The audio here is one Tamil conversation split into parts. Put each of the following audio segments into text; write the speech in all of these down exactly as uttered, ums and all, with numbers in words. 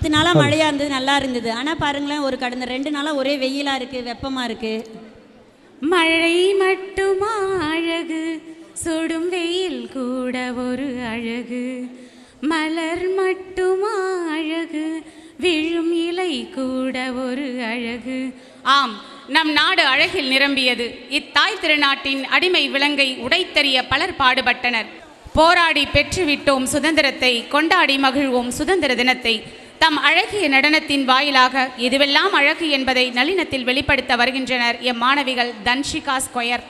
பத்து நாளா மழையா இருந்தது, நல்லா இருந்தது. ஆனா பாருங்களேன், ஒரு கடந்த ரெண்டு நாளா ஒரே வெயிலா இருக்கு, வெப்பமா இருக்கு. மழை மட்டுமா அழகு, சுடும் வெயில் கூட ஒரு அழகு. மலர் மட்டுமா அழகு, விழும் இலை கூட ஒரு அழகு. ஆம், நம் நாடு அழகில் நிரம்பியது. இத்தாய் திருநாட்டின் அடிமை விலங்கை உடைத்தெறிய பலர் பாடுபட்டனர். போராடி பெற்றுவிட்டோம் சுதந்திரத்தை, கொண்டாடி மகிழ்வோம் சுதந்திர தினத்தை. தம் அழகிய நடனத்தின் வாயிலாக எதுவெல்லாம் அழகு என்பதை நளினத்தில் வெளிப்படுத்த வருகின்றனர் எம் மாணவிகள் தன்ஷிகா ஸ்கொயர்.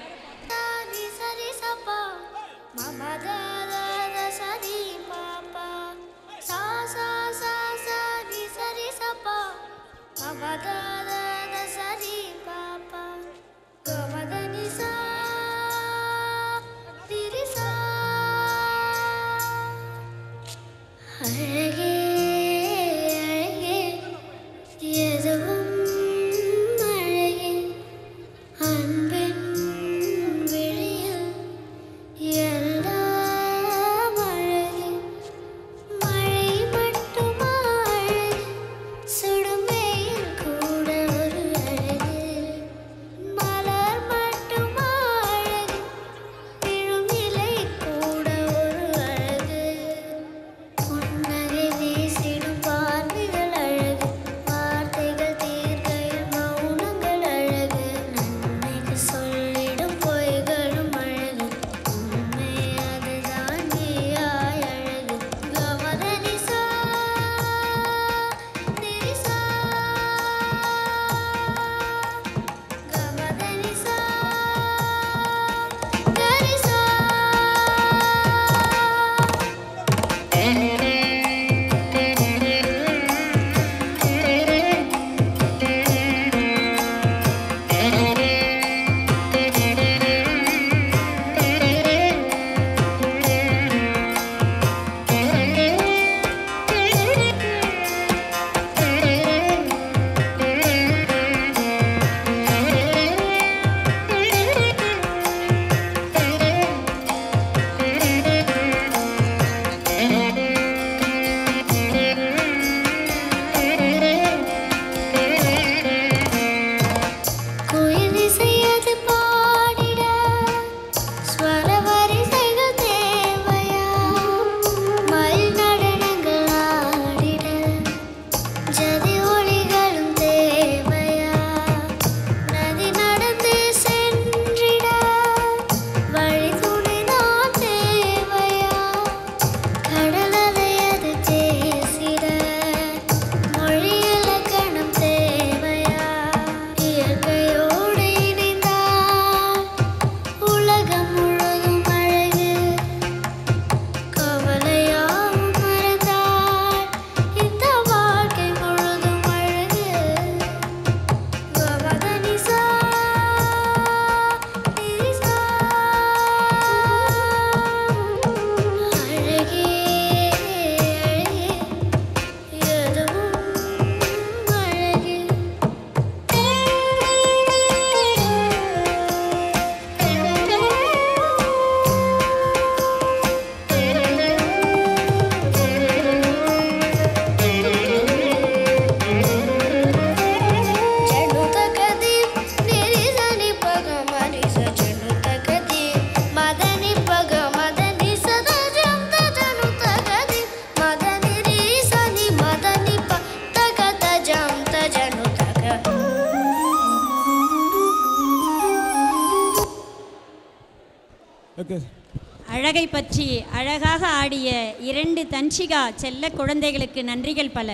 அழகை பற்றி அழகாக ஆடிய இரண்டு தன்ஷிகா செல்ல குழந்தைகளுக்கு நன்றிகள் பல.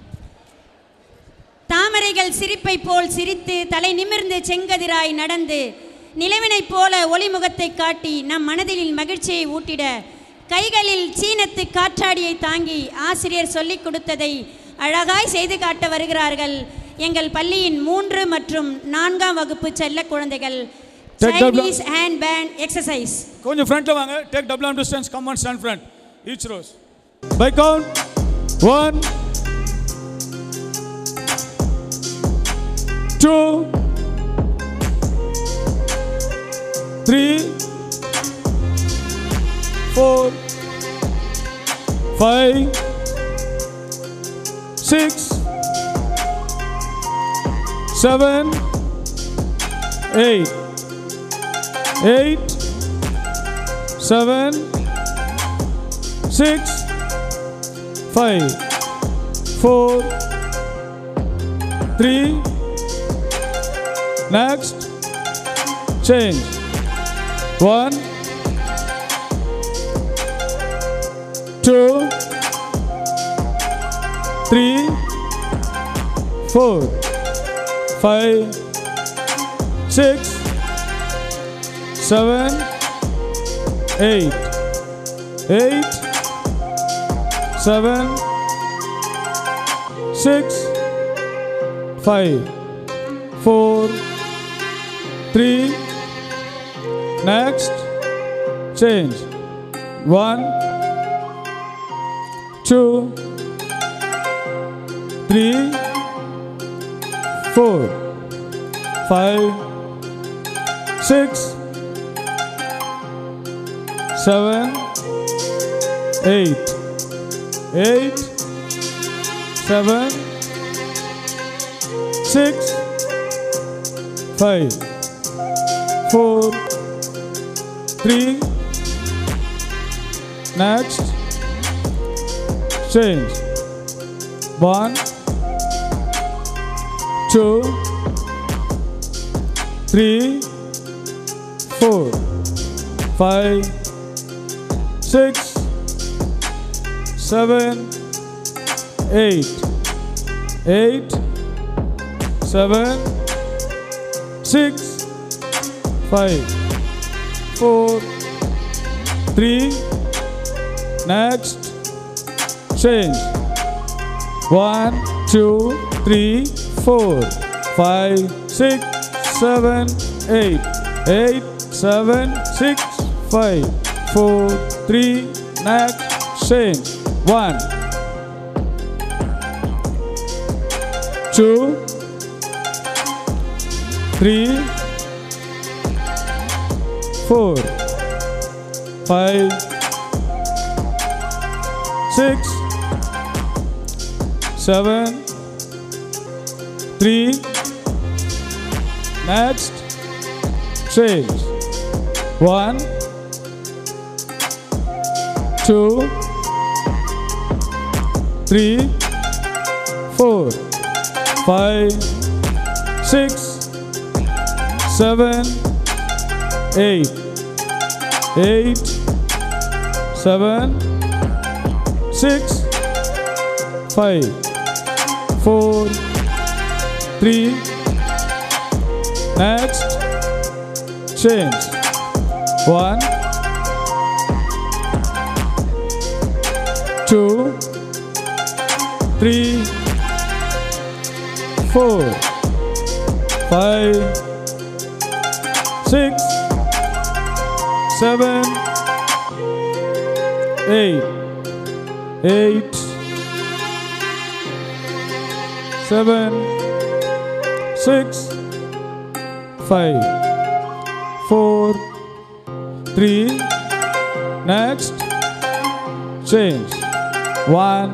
தாமரைகள் சிரிப்பை போல் சிரித்து தலை நிமிர்ந்து செங்கதிராய் நடந்து நிலவினைப் போல ஒளிமுகத்தை காட்டி நம் மனதில் மகிழ்ச்சியை ஊட்டிட கைகளில் சீனத்து காற்றாடியை தாங்கி ஆசிரியர் சொல்லிக் கொடுத்ததை அழகாய் செய்து காட்ட வருகிறார்கள் எங்கள் பள்ளியின் மூன்று மற்றும் நான்காம் வகுப்பு செல்ல குழந்தைகள். Chinese hand band exercise. கொஞ்சம் ஃப்ரண்ட்ல வாங்க. Take double arm distance. Come on, stand front. Each rows. By count. One, two, three, four, five, six, seven, eight, eight, seven, six, five, four, three, next, change, one, two, three, four, five, six, seven, eight, eight, seven, six, five, four, three, next, change, one, two, three, four, five, six, seven, eight, eight, seven, six, five, four, three, next, change, one, two, three, four, five, six, seven, eight, eight, seven, six, five, four, three, next, change, one, two, three, four, five, six, seven, eight, eight, seven, six, five, four, three, next, change, one, two, three, four, five, six, seven, three, next, change, one, two, three, four, five, six, seven, eight, eight, seven, six, five, four, three, next, change, one, two, three, four, five, six, seven, eight, eight, seven, six, five, four, three, next, change, one,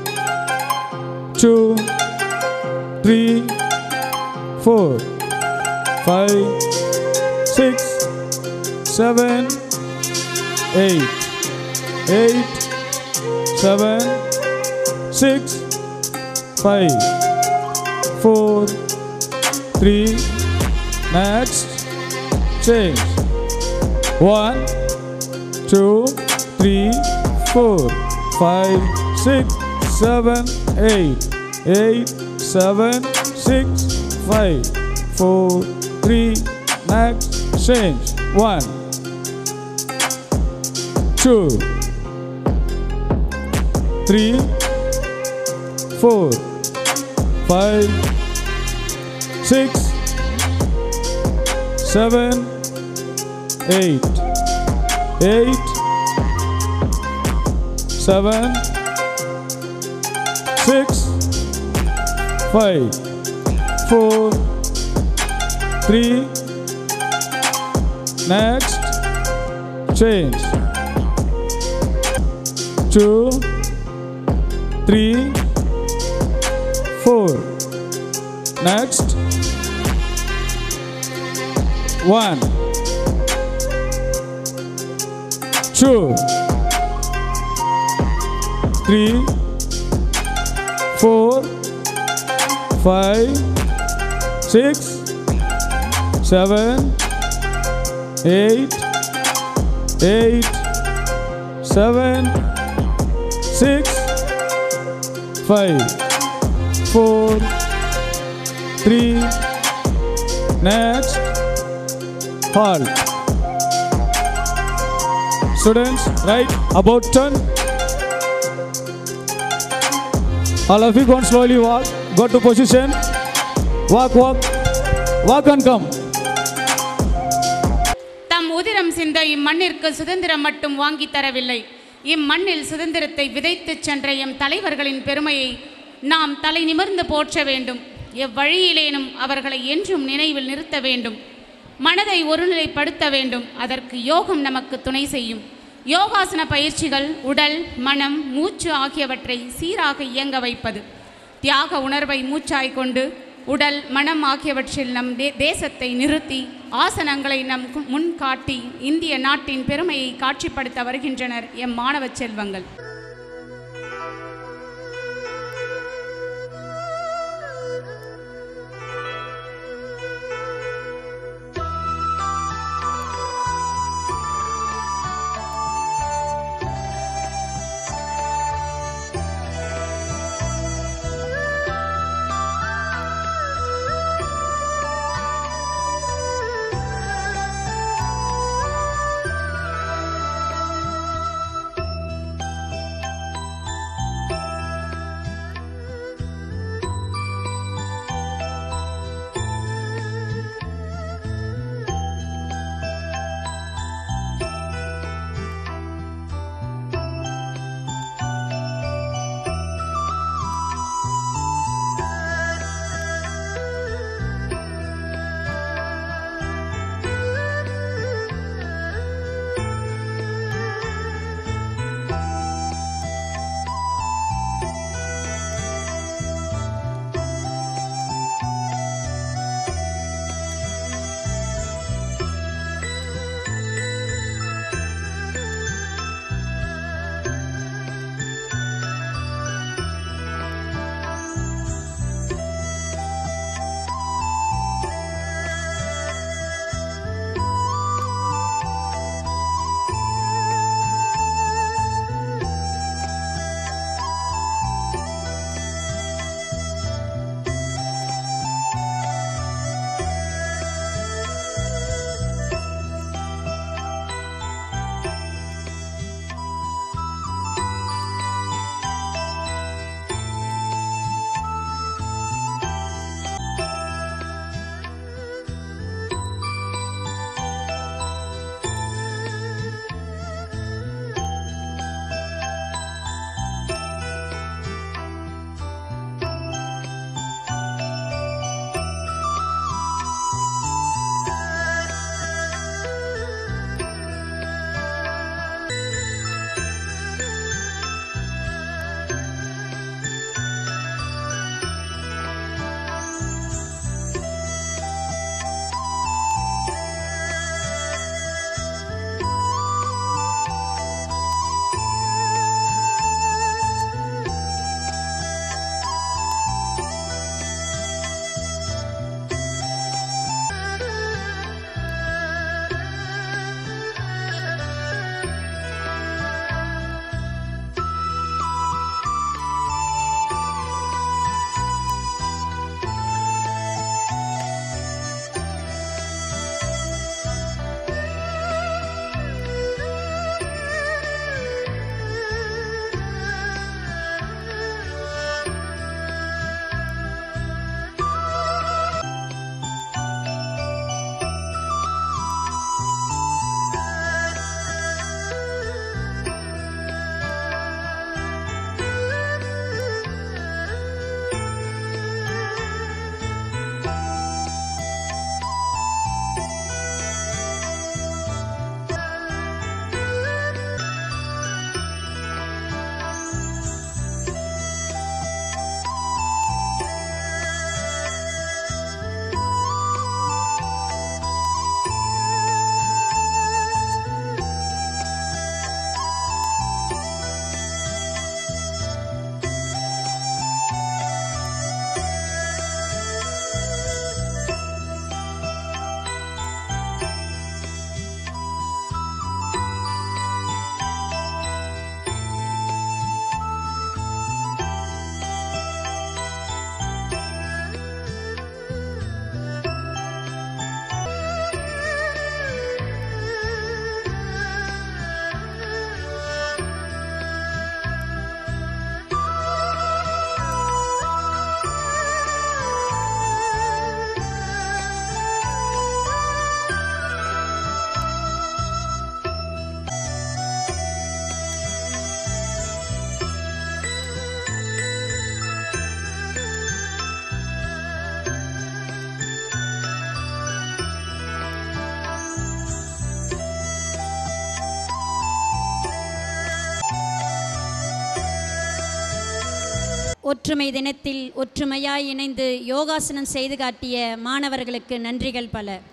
two, three, four, five, six, seven, eight, eight, seven, six, five, four, three, next, change, one, two, three, four, five, six, seven, eight, eight, seven, six, five, four, three, next, change, one, two, three, four, five, six, seven, eight, eight, seven, six, five, four, three, next, change, two, three, four. Next. One. Two. Three. Four. Five. Six. Seven. Eight. Eight. Seven. Six. Five. Four. Three. Next. Halt. Students, right about turn. All of you go and slowly walk. Go to position. Walk, walk. Walk and come. தம் உதிரம் சிந்த இம்மண்ணிற்கு சுதந்திரம் மட்டும் வாங்கி தரவில்லை. இம்மண்ணில் சுதந்திரத்தை விதைத்துச் சென்ற எம் தலைவர்களின் பெருமையை நாம் தலை நிமிர்ந்து போற்ற வேண்டும். எவ்வழியிலேனும் அவர்களை என்றும் நினைவில் நிறுத்த வேண்டும். மனதை ஒருநிலைப்படுத்த வேண்டும். அதற்கு யோகம் நமக்கு துணை செய்யும். யோகாசன பயிற்சிகள் உடல், மனம், மூச்சு ஆகியவற்றை சீராக இயங்க வைப்பது. தியாக உணர்வை மூச்சாய் கொண்டு உடல், மனம் ஆகியவற்றில் நம் தே தேசத்தை நிறுத்தி ஆசனங்களை நம் முன் காட்டி இந்திய நாட்டின் பெருமையை காட்சிப்படுத்த வருகின்றனர் எம் மாணவ செல்வங்கள். ஒற்றுமை தினத்தில் ஒற்றுமையாய் இணைந்து யோகாசனம் செய்து காட்டிய மாணவர்களுக்கு நன்றிகள் பல.